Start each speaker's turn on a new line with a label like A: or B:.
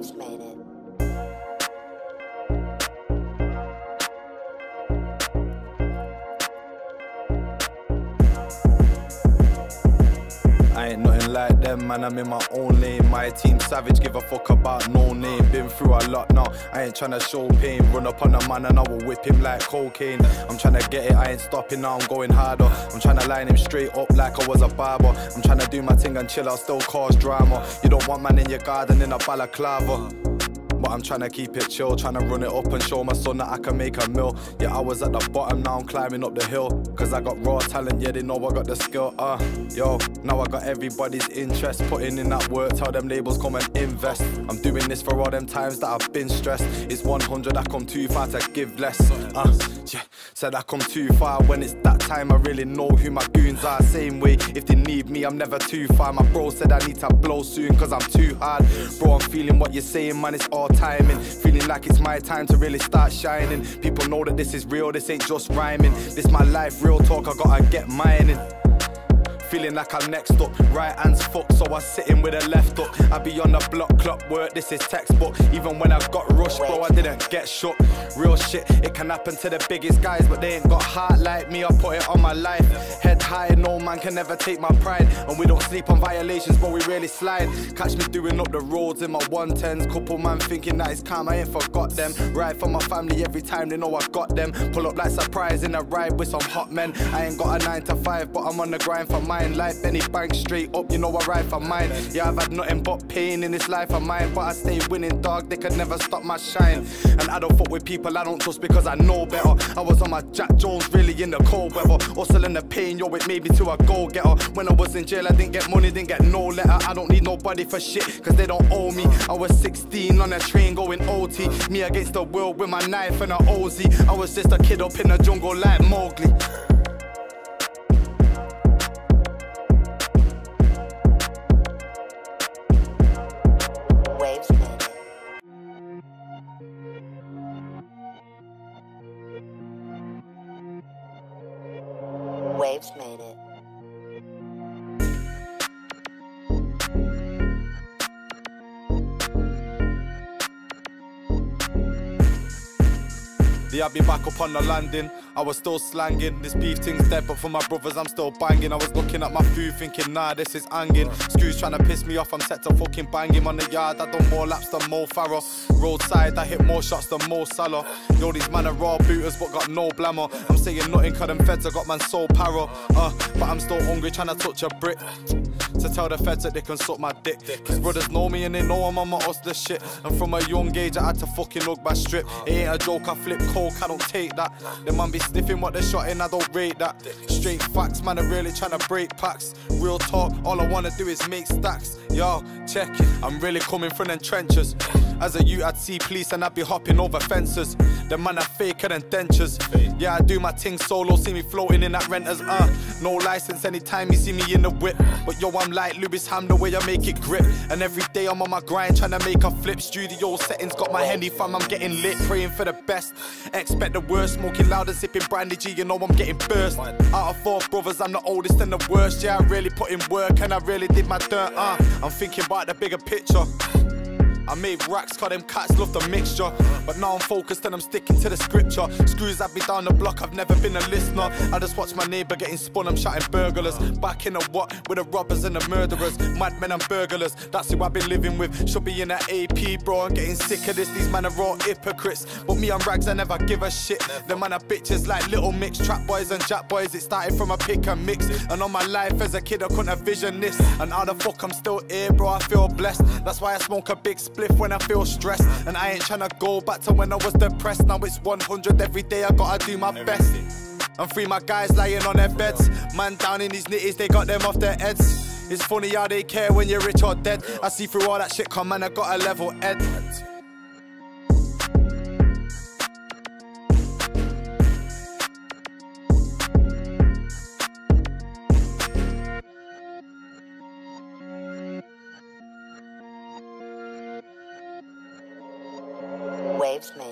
A: Waves made it.
B: I ain't nothing like them, man, I'm in my own lane. My team savage, give a fuck about no name. Been through a lot now, I ain't tryna show pain. Run up on a man and I will whip him like cocaine. I'm tryna get it, I ain't stopping now, I'm going harder. I'm tryna line him straight up like I was a barber. I'm tryna do my thing and chill out, still cause drama. You don't want man in your garden in a balaclava, but I'm tryna keep it chill, tryna run it up and show my son that I can make a mill. Yeah, I was at the bottom, now I'm climbing up the hill. Cause I got raw talent, yeah, they know I got the skill. Yo, now I got everybody's interest. Putting in that work, tell them labels come and invest. I'm doing this for all them times that I've been stressed. It's 100, I come too far to give less. Yeah, said I come too far. When it's that time, I really know who my goons are. Same way, if they need me, I'm never too far. My bro said I need to blow soon cause I'm too hard. Bro, I'm feeling what you're saying, man, it's all timing. Feeling like it's my time to really start shining. People know that this is real, this ain't just rhyming. This my life, real talk, I gotta get mining. Feeling like I'm next up, right hand's fucked, so I sit in with a left up. I be on the block, clock work, this is textbook. Even when I got rushed, bro, I didn't get shook. Real shit, it can happen to the biggest guys, but they ain't got heart like me, I put it on my life. Head high, no man can never take my pride. And we don't sleep on violations, but we really slide. Catch me doing up the roads in my 110s. Couple man thinking that it's calm, I ain't forgot them. Ride for my family every time, they know I got them. Pull up like surprise in a ride with some hot men. I ain't got a 9 to 5, but I'm on the grind for mine. Life Benny bank straight up, you know I ride for mine. Yeah, I've had nothing but pain in this life of mine, but I stay winning, dog, they could never stop my shine. And I don't fuck with people I don't trust because I know better. I was on my Jack Jones really in the cold weather. Hustling the pain, yo, it made me to a go-getter. When I was in jail, I didn't get money, didn't get no letter. I don't need nobody for shit, cause they don't owe me. I was 16 on a train going OT. Me against the world with my knife and a Uzi. I was just a kid up in the jungle like Mowgli.
A: Waves made it. Waves made it.
B: Yeah, I be back up on the landing, I was still slanging. This beef thing's dead, but for my brothers I'm still banging. I was looking at my food thinking, nah, this is hanging. Screws trying to piss me off, I'm set to fucking bang him on the yard. I done more laps than Mo Farah. Roadside, I hit more shots than Mo Salah. Yo, these man are raw booters, but got no glamour. I'm saying nothing cause them feds have got man so para. But I'm still hungry, trying to touch a brick. To tell the feds that they can suck my dick. Cause brothers know me and they know I'm on my hustler shit. And from a young age I had to fucking hug my strip. It ain't a joke, I flip coke, I don't take that. Them man be sniffing what they shot in, I don't rate that. Straight facts, man, I'm really trying to break packs. Real talk, all I wanna do is make stacks. Yo, check it, I'm really coming from them trenches. As a youth I'd see police and I'd be hopping over fences. Them man are faker than dentures. Yeah, I do my thing solo, see me floating in that renters. No license anytime you see me in the whip. But yo, I'm like Lewis Ham, the way I make it grip. And every day I'm on my grind trying to make a flip. Studio settings, got my Henny fam, I'm getting lit. Praying for the best, expect the worst. Smoking loud and sipping brandy G, you know I'm getting burst. Out of 4 brothers, I'm the oldest and the worst. Yeah, I really put in work and I really did my dirt. I'm thinking about the bigger picture. I made racks cause them cats love the mixture. But now I'm focused and I'm sticking to the scripture. Screws have me down the block, I've never been a listener. I just watch my neighbour getting spun, I'm shouting burglars. Back in the what? With the robbers and the murderers. Madmen and burglars, that's who I've been living with. Should be in that AP, bro, I'm getting sick of this. These man are raw hypocrites. But me and Rags, I never give a shit. The man are bitches like Little Mix, Trap Boys and Jack Boys. It started from a pick and mix. And on my life as a kid I couldn't have visioned this. And how the fuck I'm still here, bro, I feel blessed. That's why I smoke a big spliff when I feel stressed. And I ain't tryna go back to when I was depressed. Now it's 100 every day, I gotta do my best. And free my guys lying on their beds. Man down in these nitties, they got them off their heads. It's funny how they care when you're rich or dead. I see through all that shit, come man, I got a level head.
A: Waves made it.